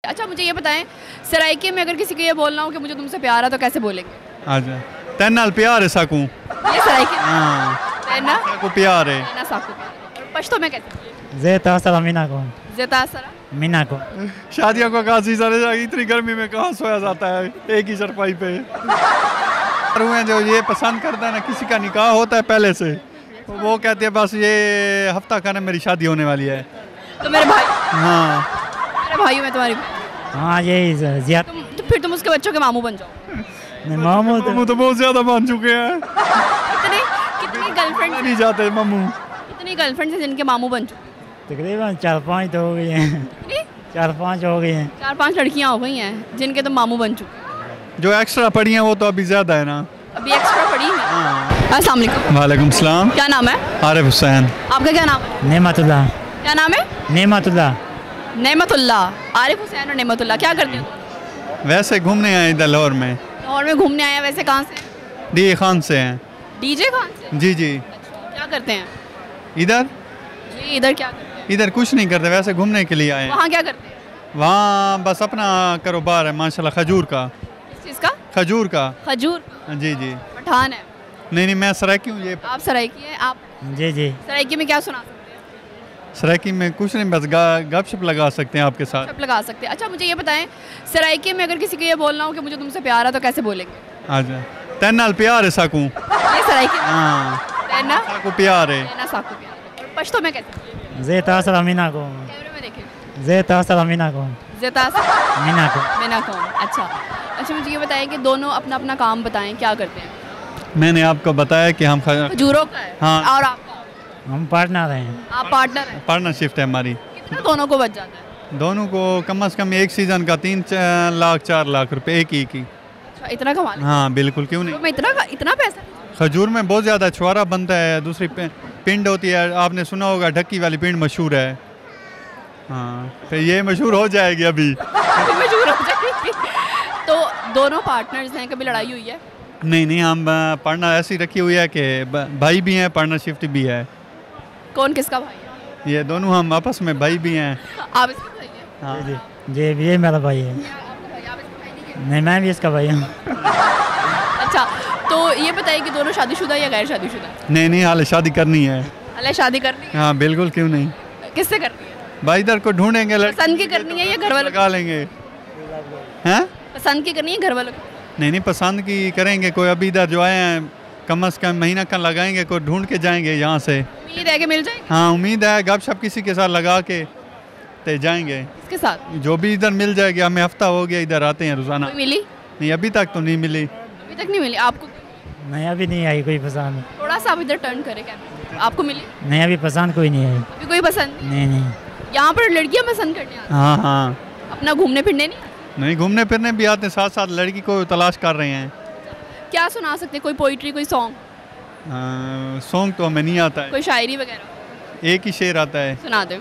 अच्छा मुझे ये बताएं, सराइके में अगर किसी को ये बोलना हो कि मुझे तुमसे प्यार है तो कैसे बोलेंगे? अच्छा तेरे नाल प्यार है साकू। ये सराइके में हाँ तेना साकू प्यार है। तेना साकू प्यार है। और पश्तो में कैसे? ज़ेता सरा मीना को ज़ेता सरा मीना को शादियों को काशी सारे जाएगी, इतनी गर्मी में कहाँ सोया जाता है एक ही चरपाई पे। हुए जो ये पसंद करता है ना, किसी का निकाह होता है पहले से, वो कहते हैं बस ये हफ्ता खाने मेरी शादी होने वाली है। तो मेरे भाई, हाँ मेरे भाई में तुम्हारी, हाँ यही ज़िया तो फिर तुम उसके बच्चों के मामू बन जाओ। मामू मम्मू तो बहुत ज्यादा मान चुके हैं। कितने कितनी गर्लफ्रेंड नहीं जाते मम्मू। कितनी गर्लफ्रेंड से जिनके मामू बन चुके? तकरीबन 4-5 तो हो गई हैं। कितनी? 4-5 हो गई हैं। 4-5 लड़कियां हो गई हैं जिनके तो मामू बन चुके। जो एक्स्ट्रा पड़ी हैं वो तो अभी ज्यादा है ना। अभी एक्स्ट्रा पड़ी है। अस्सलाम वालेकुम। वालेकुम सलाम। क्या नाम है? आरिफ हुसैन। आपका क्या नाम है? नेमतुल्ला क्या नाम है? नेमतुल्ला नेमतुल्ला। आरिफ हुसैन और नेमतुल्ला क्या करते हो? वैसे घूमने आए इधर लाहौर में। लाहौर में घूमने आए हैं, वैसे कहाँ से? डी खान से हैं। डीजे खान से? जी जी। क्या करते हैं? इधर जी इधर क्या करते हैं? इधर कुछ नहीं करते, वैसे घूमने के लिए आए हैं। वहाँ क्या करते हैं? वहाँ बस अपना कारोबार है माशाल्लाह, खजूर का। किस चीज़ का? खजूर का। खजूर। जी जी। पठान है? नहीं मैं सराइकी हूँ। ये आप सराइकी हैं? आप जी जी सराइकी में क्या सुना सकते हैं? सराइकी में कुछ नहीं, बस गपशप लगा सकते हैं आपके साथ। सब लगा सकते हैं। अच्छा मुझे ये बताएं, सराइकी में अगर किसी को ये बोलना हो कि मुझे तुमसे प्यार है तो कैसे बोलेंगे? अच्छा तेरे नाल प्यार है साकू। ये सराइकी में हाँ तेना साकू प्यार है। तेना साकू प्यार है। और पश्तो में कैसे? ज़ेता सरा मीना को कैमरे में देखें। ज़ेता सरा मीना को ज़ेता मीना को मैना कौन? अच्छा मुझे ये बताएं कि दोनों अपना अपना काम बताएं, क्या करते हैं? मैंने आपको बताया कि हम खजूरों का है। हाँ। और आपका? हम पार्टनर हैं। आप पार्टनर हैं। पार्टनरशिप है हमारी। कितना दोनों को बच जाता है? दोनों को कम से कम एक सीज़न का 3-4 लाख रुपए एक ही की। अच्छा इतना कमा लेते हाँ बिल्कुल, क्यों हैं? नहीं। तो मैं इतना पैसा? खजूर में बहुत ज़्यादा छुआरा बनता है। दूसरी पिंड होती है, आपने सुना होगा ढक्की वाली पिंड मशहूर है। हाँ फिर ये मशहूर हो जाएगी अभी। मशहूर हो जाएगी। तो दोनों पार्टनर्स हैं, कभी लड़ाई हुई है? नहीं हम पार्टनर ऐसी रखी हुई है कि भाई भी हैं, पार्टनरशिप भी है। कौन किसका भाई है? ये दोनों हम आपस में भाई भी हैं। आप इसका भाई हैं? हाँ जी ये मेरा भाई है। आपका भाई, आप इसका भाई नहीं हैं? नहीं मैं भी इसका भाई हूँ। अच्छा तो ये बताइए कि दोनों शादीशुदा या गैर शादीशुदा? नहीं हाल शादी करनी है। अल्लाह शादी करनी है? हाँ बिल्कुल, क्यों नहीं। किससे करनी है? भाई इधर को ढूंढेंगे, पसंद की करनी है या घर वालों लगा लेंगे। हैं? पसंद की करनी है घर वालों की? नहीं पसंद की करेंगे। कोई अभी इधर जो आए हैं कम से कम महीना का लगाएंगे, कोई ढूंढ के जाएंगे यहाँ से। उम्मीद है कि मिल जाएगी? हाँ उम्मीद है, गपशप किसी के साथ लगा के ते जाएंगे। किसके साथ? जो भी इधर मिल जाएगी। हमें हफ्ता हो गया इधर आते हैं रोजाना। कोई मिली? नहीं अभी तक तो नहीं मिली। अभी तक नहीं मिली आपको? नहीं अभी नहीं आई कोई पसंद। थोड़ा सा आप इधर टर्न करें क्या? आपको मिली? नहीं अभी पसंद कोई नहीं आई। अभी कोई पसंद नहीं? नहीं यहाँ पर लड़कियाँ पसंद करने आती हैं? हाँ अपना घूमने फिरने नहीं? नहीं घूमने फिरने भी आते हैं, साथ साथ लड़की को तलाश कर रहे हैं। क्या सुना सकते हैं? कोई पोइट्री, कोई सॉन्ग, सॉन्ग तो हमें नहीं आता है। कोई शायरी वगैरह एक ही शेर आता है। सुना दो।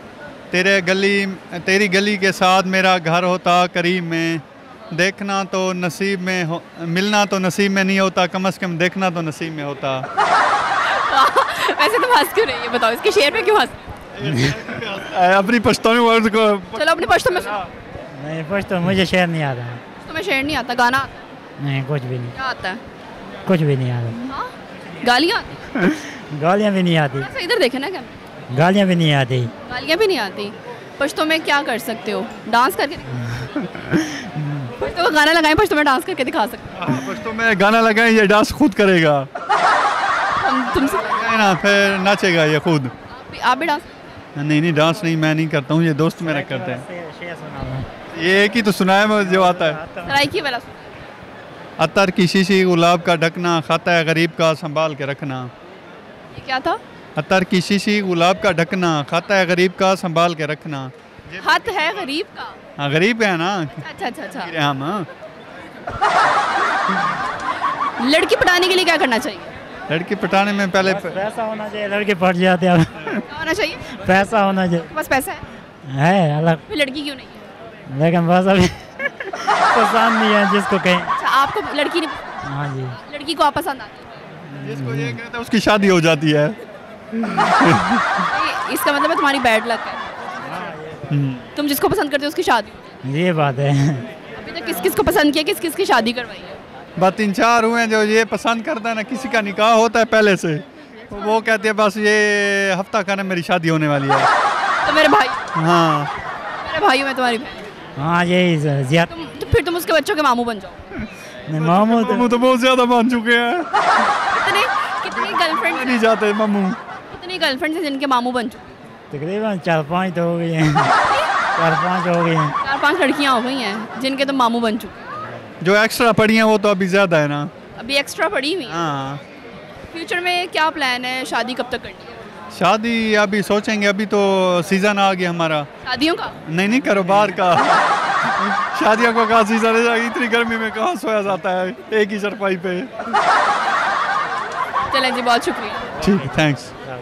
तेरी गली के साथ मेरा घर होता करीब में, देखना तो नसीब में हो, मिलना तो नसीब में नहीं होता, कम से कम देखना तो नसीब में होता। वैसे तो हंस क्यों रही है, बताओ इसके शेर पे क्यों हंस? अपनी पश्तौनी वर्ड को चलो अपने पश्तो में सुनाओ। नहीं फर्स्ट तो मुझे शेर नहीं आता। तुम्हें शेर नहीं आता? गाना आता है? नहीं कुछ भी नहीं, क्या आता है? कुछ भी नहीं आता। हाँ गालियाँ आती? गालियाँ भी नहीं आती। थोड़ा सा इधर देखे ना क्या? गालियाँ भी नहीं आती। गालियाँ भी नहीं आती। पश्तो में क्या कर सकते हो? डांस करके पश्तो का गाना लगाएं, पश्तो में डांस करके दिखा सकते पश्तों में गाना लगाएं, ये डांस खुद करेगा। हो। हम तुमसे ना फिर नाचेगा ये खुद। आप भी डांस? नहीं डांस नहीं, मैं नहीं करता हूँ, ये दोस्त मेरा करते हैं। शेर सुना दो। ये एक ही तो सुनाया मैं जो आता है। सराइकी वाला सुना। अतर की शीशी गुलाब का ढकना, खाता है गरीब का संभाल के रखना। ये क्या था? अतर की शीशी गुलाब का ढकना, खाता है गरीब का संभाल के रखना। हाथ है गरीब का? हाँ गरीब है ना अच्छा। हम। लड़की पटाने के लिए क्या करना चाहिए? लड़की पटाने में पहले पैसा होना चाहिए, लड़के पट जाते हैं। क्या होना चाहिए? पैसा होना चाहिए। बस पैसा है अलग, फिर लड़की क्यों नहीं है? लेकिन बस अभी पसंद नहीं है जिसको कहें। अच्छा आपको लड़की नहीं? हाँ जी। लड़की को आप पसंद आती है? जिसको ये कहता है उसकी शादी हो जाती है। इसका मतलब है तुम्हारी बैड लक है। तुम जिसको पसंद करते हो उसकी शादी हो जाती ये बात है। अभी तक किस किस को पसंद किया, किस किस की शादी करवाई है? बस 3-4 हुए हैं जो ये पसंद करता है ना, किसी का निकाह होता है पहले से, वो कहते हैं बस ये हफ्ता खाने मेरी शादी होने वाली है। तो मेरे भाई, हाँ मेरे भाई हूँ, मैं तुम्हारी बहन। हाँ यही ज्यादा तो फिर तुम उसके बच्चों के मामू बन जाओ। मामू मामू तो बहुत ज्यादा मान चुके हैं, कितनी गर्लफ्रेंड नहीं जाते मामू। कितनी गर्लफ्रेंड से जिनके मामू बन चुके? तकरीबन 4-5 तो हो गई हैं। 4-5 हो गई हैं। 4-5 लड़कियाँ हो गई हैं जिनके तो मामू बन चुके। जो एक्स्ट्रा पड़ी हैं वो तो अभी ज्यादा है ना। अभी एक्स्ट्रा पड़ी हुई है। हाँ फ्यूचर में क्या प्लान है, शादी कब तक करनी है? शादी अभी सोचेंगे, अभी तो सीजन आ गया हमारा शादियों का? नहीं कारोबार का। शादियों को कहाँ सीजन है, इतनी गर्मी में कहाँ सोया जाता है एक ही चरपाई पे। चलें जी, बहुत शुक्रिया। ठीक, थैंक्स।